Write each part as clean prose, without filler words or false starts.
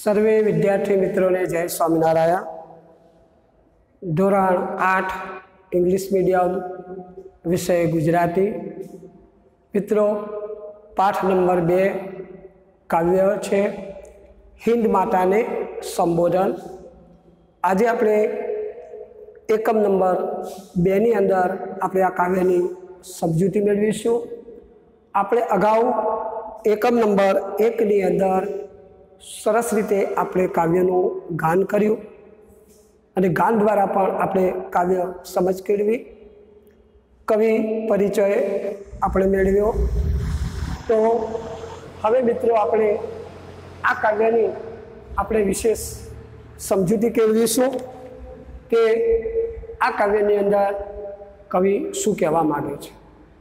सर्वे विद्यार्थी मित्रों ने जय स्वामीनारायण। धोरण 8 इंग्लिश मीडियम विषय गुजराती। मित्रों पाठ नंबर 2 काव्य है हिंद माता ने संबोधन। आज अपने एकम नंबर 2 नी अंदर अपने आ काव्यनी समजूती मेळवीशुं। આપણે अगाऊ एकम नंबर 1 नी अंदर सरस रीते आपणे काव्यનું ગાન કર્યું અને ગાન દ્વારા પણ આપણે કાવ્ય સમજ કેળવી, કવિ પરિચય આપણે મેળવ્યો। તો હવે મિત્રો આપણે આ કાવ્યની આપણે વિશેષ સમજૂતી કેળવીશું કે આ કાવ્યની અંદર કવિ શું કહેવા માંગે છે।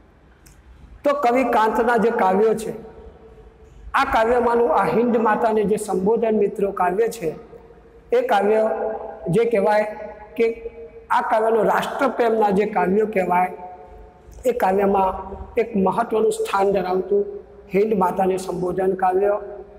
तो कवि कांतना जे काव्य है आ काव्य मानु आ हिंद माता ने जे संबोधन मित्रों काव्य है ए काव्य जे कहवाय कि आ काव्यनो राष्ट्रप्रेमना जे काव्य कहवाय ए काव्य में एक महत्वनु स्थान धरावतु हिंद माता ने संबोधन काव्य।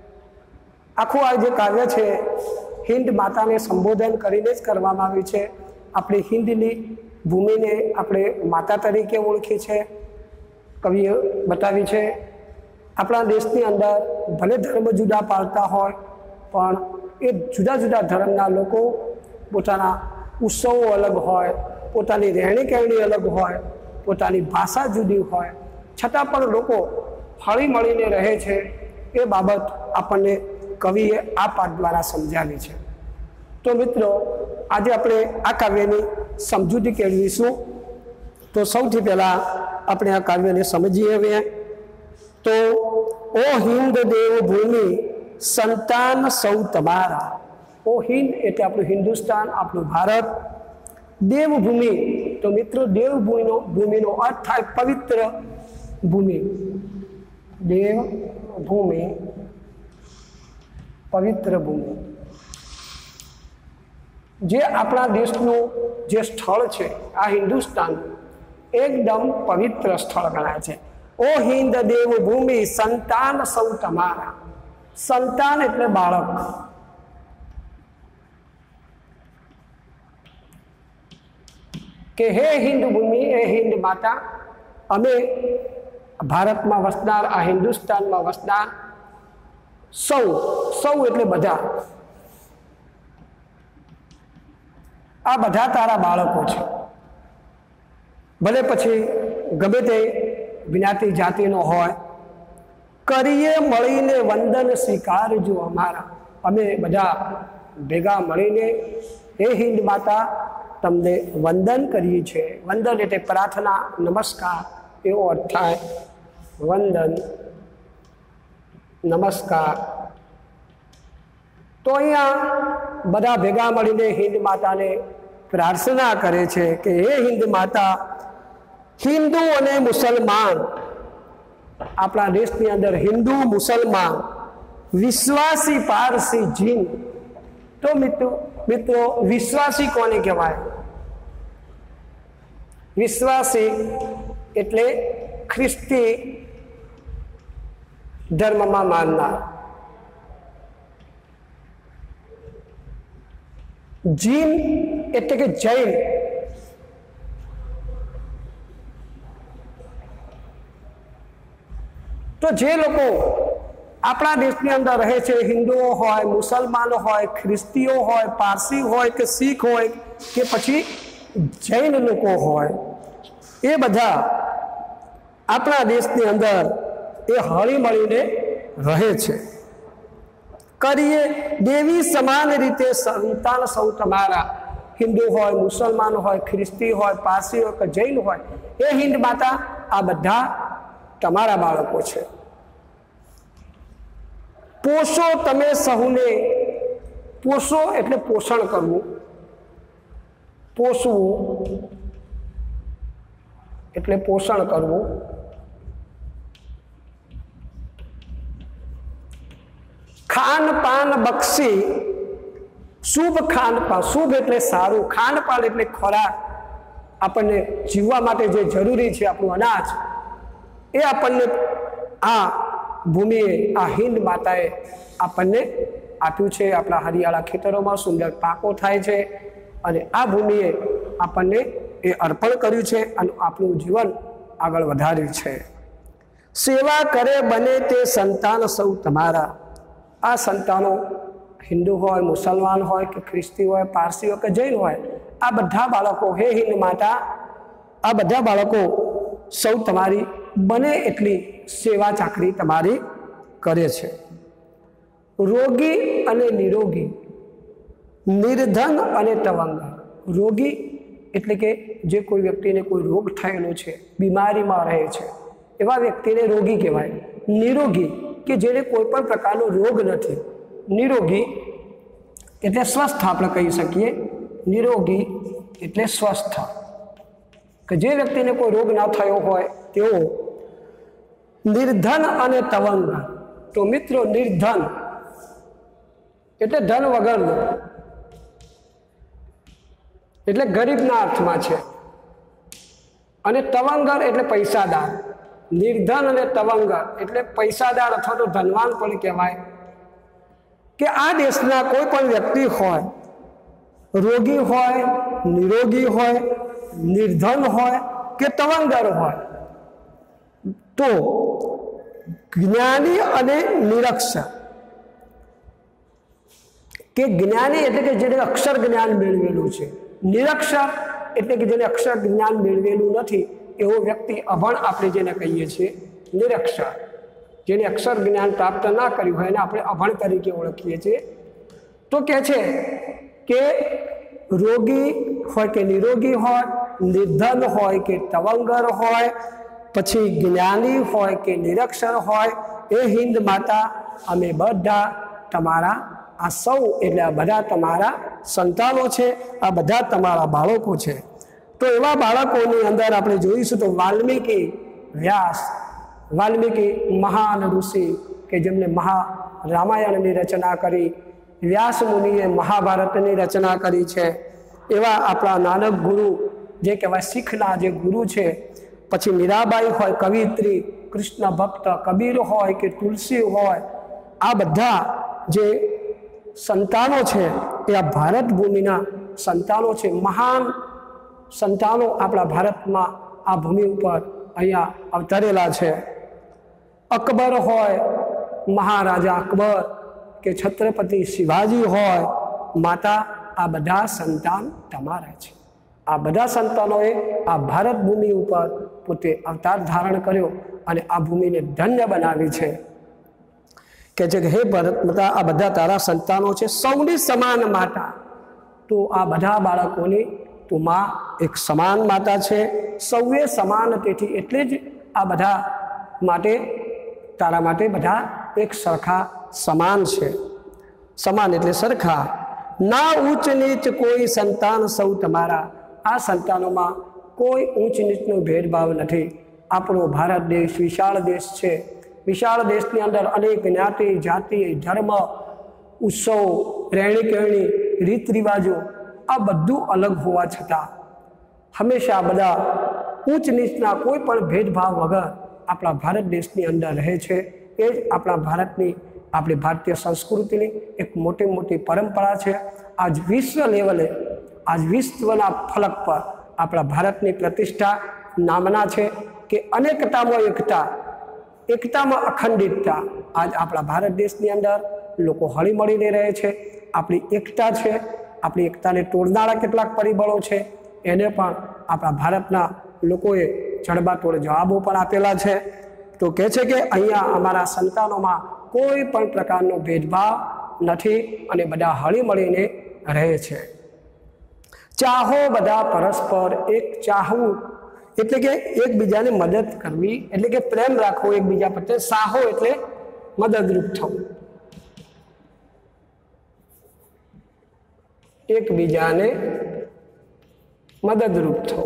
आखू आ जे काव्य है हिंद माता ने संबोधन करीने ज करवामां आव्युं छे। आपणे हिंदनी भूमि ने आपणे माता तरीके ओळखी छे। कविए बतावी है अपना देशनी अंदर भले धर्म जुदा पाड़ता होय पण ए जुदा जुदा धर्मना लोको पोताना उत्सवों अलग होय, पोतानी रहणी कहेणी अलग होय, पोतानी भाषा जुदी होय, छतां पण लोको हळी मळीने रहे छे। ए बाबत आपणे कविए आ पाठ द्वारा समजावी छे। तो मित्रों आज आपणे आ काव्यनी समजूती केळवीशुं। तो सौथी पहला अपने आ काव्य ने समझिए हुए। तो ओ हिंद देव भूमि संतान सौ तमारा। ओ हिंद एटले आपणुं हिंदुस्तान, आपणुं भारत। देवभूमि तो मित्रों देवभूमि नो अर्थ थाय पवित्र भूमि। देवभूमि पवित्र भूमि। जे अपना देशनु जे स्थल छे आ हिंदुस्तान एकदम पवित्र स्थल गणाय छे। ओ हिंद देव भूमि संतान सौ तमारा। संतान एटले बाळक। के हे हिंद भूमि ए हिंद माता अमे भारत में वसनार आ हिंदुस्तान में वसनार सौ सौ एटले बधा आ बधा तारा बाळको छे। भले पछी गमे ते ज्ञाति जाति नो होय, करीए मळीने वंदन स्वीकारजो अमारा। अमे बधा भेगा मळीने हे हिंद माता तमने वंदन करीए छे। वंदन एटले प्रार्थना, नमस्कार एवो अर्थ थाय। वंदन नमस्कार। तो अहींया बधा भेगा मळीने हिंद माता ने प्रार्थना करे छे कि हे हिंद माता हिंदू और मुसलमान अपना देश की अंदर हिंदू मुसलमान विश्वासी पारसी जीन। तो मित्रों विश्वासी कोने कहवाय? विश्वासी एटले ख्रिस्ती धर्म में माननार। जीन एटले के जैन। तो जे लोग अपना देश के अंदर रहे छे, हिंदुओं होय, मुसलमानों होय, ख्रिस्तीओ होय, पारसी होय के सीख होय के पछी जैन लोग होय, ए बधा अपना देश के अंदर ए हळी मळीने रहे छे। करीए देवी समान रीते संतान सौ तमारा। हिंदू होय, मुसलमान होय, ख्रिस्ती होय, पारसी होय के जैन होय, ए हिंद माता आ बधा तमारा बाळको छे। पोषो तमे सहुने। पोषो एटले पोषण करवुं। पोषवुं एटले पोषण करवुं। खान पान बक्षी। शुभ खान पान। शुभ एटले सारू, खान पान एटले खोराक। आपने जीववा माटे जे जरूरी छे आपणुं अनाज ए आपने आ भूमिए आ हिंद माताए आपने આપ્યું છે। આપણા હરિયાળા ખેતરોમાં સુંદર પાકો થાય છે અને આ ભૂમિએ આપણને એ અર્પણ કર્યું છે અને આપણું જીવન આગળ વધાર્યું છે। સેવા કરે બને તે સંતાન સૌ તમારા। આ સંતાનો હિન્દુ હોય, મુસલમાન હોય કે ખ્રિસ્તી હોય, પારસી હોય કે જૈન હોય, આ બધા બાળકો હે હિન્દ માતા, આ બધા બાળકો સૌ તમારી બને એટલી સેવા ચાકરી તમારી કરે છે। રોગી અને નિરોગી, નિર્ધન અને તવંગર। રોગી એટલે કે જે કોઈ વ્યક્તિને કોઈ રોગ થયેલો છે, બીમારીમાં રહે છે, એવા વ્યક્તિને રોગી કહેવાય। નિરોગી કે જેને કોઈ પણ પ્રકારનો રોગ નથી। નિરોગી એટલે સ્વસ્થ આપણે કહી શકીએ। નિરોગી એટલે સ્વસ્થ, કે જે વ્યક્તિને કોઈ રોગ ના થયો હોય તેઓ। નિર્ધન અને તવંગર। તો મિત્રો, નિર્ધન એટલે ધન વગરનો, એટલે ગરીબના અર્થમાં છે, અને તવંગર એટલે પૈસાદાર। નિર્ધન અને તવંગર એટલે પૈસાદાર અથવા તો ધનવાન પણ કહેવાય। કે આ દેશના કોઈ પણ વ્યક્તિ હોય, રોગી હોય, નિરોગી હોય, નિર્ધન હોય કે તવંગર હોય, તો જ્ઞાની અને નિરક્ષર, કે જ્ઞાની એટલે કે જેને અક્ષર જ્ઞાન મેળવેલું છે, નિરક્ષર એટલે કે જેને અક્ષર જ્ઞાન મેળવેલું નથી, એવો વ્યક્તિ અભણ આપણે જેને કહીએ છીએ નિરક્ષર। જેને અક્ષર જ્ઞાન પ્રાપ્ત ના કર્યું હોય એને આપણે અભણ તરીકે ઓળખીએ છીએ। તો કહે છે કે રોગી હોય કે નિરોગી હોય, નિર્ધન હોય કે તવંગર હોય, પછી જ્ઞાની હોય કે નિરક્ષર હોય, એ હિન્દ માતા અમે બધા તમારા, આ સૌ એટલે આ બધા તમારા સંતાનો છે, આ બધા તમારા બાળકો છે। તો એવા બાળકોની અંદર આપણે જોઈશું તો વાલ્મીકી વ્યાસ, વાલ્મીકી મહાન ઋષિ કે જેમને રામાયણની રચના કરી, વ્યાસ મુનિએ મહાભારતની રચના કરી છે, એવા આપણા નાનક ગુરુ જે કહેવાય શીખના જે ગુરુ છે। પછી મીરાબાઈ હોય કવિત્રી, કૃષ્ણ ભક્ત કબીર હોય કે તુલસી હોય, આ બધા જે સંતાનો છે એ આ ભારત ભૂમિના સંતાનો છે। મહાન સંતાનો આપણા ભારતમાં આ ભૂમિ ઉપર અહીંયા અવતરેલા છે। અકબર હોય, મહારાજા અકબર કે છત્રપતિ શિવાજી હોય, માતા આ બધા સંતાન તમારા છે। આ બધા સંતાનોએ આ ભારત ભૂમિ ઉપર પોતે અવતાર ધારણ કર્યો અને આ ભૂમિને ધન્ય બનાવી છે। કે છે કે હે ભારત માતા, આ બધા તારા સંતાનો છે, સૌની સમાન માતા। તો આ બધા બાળકોની તું માં એક સમાન માતા છે, સૌએ સમાન। તેથી એટલે જ આ બધા માટે, તારા માટે બધા એક સરખા સમાન છે। સમાન એટલે સરખા। ના ઊંચ નીચ કોઈ સંતાન સૌ તમારા। આ સંતાનોમાં કોઈ ઊંચ નીચનો ભેદભાવ નથી। આપણો ભારત દેશ વિશાળ દેશ છે। વિશાળ દેશની અંદર અનેક જ્ઞાતિ, જાતિ, ધર્મ, ઉત્સવ, રહેણી કહેણી, રીત રિવાજો આ બધું અલગ હોવા છતાં હંમેશા બધા ઊંચ નીચના કોઈ પણ ભેદભાવ વગર આપણા ભારત દેશની અંદર રહે છે। એ જ આપણા ભારતની, આપણી ભારતીય સંસ્કૃતિની એક મોટી મોટી પરંપરા છે। આજ વિશ્વ લેવલે, આજ વિશ્વના ફલક પર આપણા ભારતની પ્રતિષ્ઠા નામના છે કે અનેકતામાં એકતા, એકતામાં અખંડિતતા। આજ આપણા ભારત દેશની અંદર લોકો હળી મળીને રહે છે। આપણી એકતા છે, આપણી એકતાને તોડનારા કેટલાક પરિબળો છે, એને પણ આપણા ભારતના લોકોએ જડબાતોડ જવાબો પણ આપેલા છે। તો કહે છે કે અહીંયા અમારા સંતાનોમાં કોઈ પણ પ્રકારનો ભેદભાવ નથી અને બધા હળી મળીને રહે છે। ચાહો બધા પરસ્પર એક, ચાહવું એટલે કે એકબીજાને મદદ કરવી, એટલે કે પ્રેમ રાખવો એકબીજા પ્રત્યે। સાહો એટલે મદદરૂપ થવું, એકબીજાને મદદરૂપ થવું।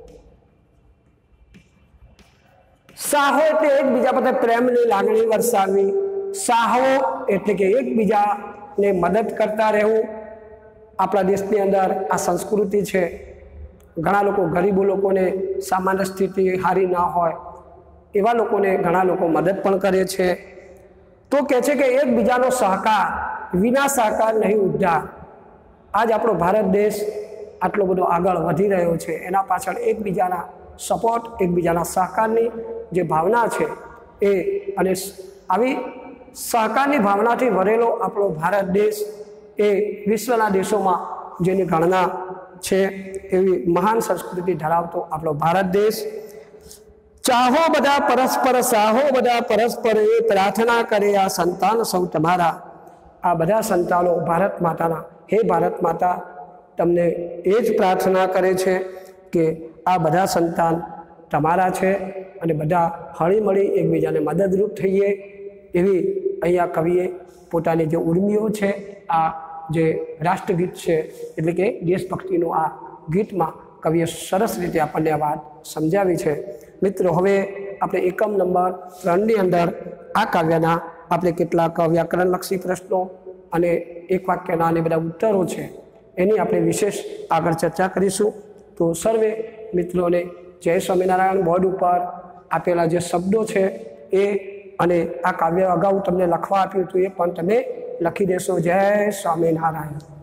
સાહો એટલે એકબીજા પ્રત્યે પ્રેમની લાગણી વરસાવવી। સાહો એટલે કે એકબીજાને મદદ કરતા રહેવું। આપણા દેશની અંદર આ સંસ્કૃતિ છે। ઘણા લોકો, ગરીબો લોકોને સામાન્ય સ્થિતિ સારી ના હોય એવા લોકોને ઘણા લોકો મદદ પણ કરે છે। તો કહે છે કે એકબીજાનો સહકાર, વિના સાકાર નહીં ઉદ્ધાર। આજ આપણો ભારત દેશ આટલો બધો આગળ વધી રહ્યો છે, એના પાછળ એકબીજાના સપોર્ટ, એકબીજાના સહકારની જે ભાવના છે એ, અને આવી સહકારની ભાવનાથી ભરેલો આપણો ભારત દેશ એ વિશ્વના દેશોમાં જેની ગણના છે એવી મહાન સંસ્કૃતિ ધરાવતો આપણો ભારત દેશ। ચાહો બધા પરસ્પર, સાહો બધા પરસ્પર, એ પ્રાર્થના કરે આ સંતાન સૌ તમારા। આ બધા સંતાનો ભારત માતાના, હે ભારત માતા, તમને એ જ પ્રાર્થના કરે છે કે આ બધા સંતાન તમારા છે અને બધા હળીમળી એકબીજાને મદદરૂપ થઈએ, એવી અહીંયા કવિએ પોતાની જે ઉર્મિઓ છે, આ જે રાષ્ટ્રગીત છે એટલે કે દેશભક્તિનું આ ગીતમાં કવિએ સરસ રીતે આપણને આ વાત સમજાવી છે। મિત્રો, હવે આપણે એકમ નંબર 3ની અંદર આ કાવ્યના આપણે કેટલાક વ્યાકરણલક્ષી પ્રશ્નો અને એક વાક્યના અને બધા ઉત્તરો છે એની આપણે વિશેષ આગળ ચર્ચા કરીશું। તો સર્વે મિત્રોને જય સ્વામિનારાયણ। બોર્ડ ઉપર આપેલા જે શબ્દો છે એ, અને આ કાવ્ય અગાઉ તમને લખવા આપ્યું હતું એ પણ તમે લખી દેશો। જય સ્વામિનારાયણ।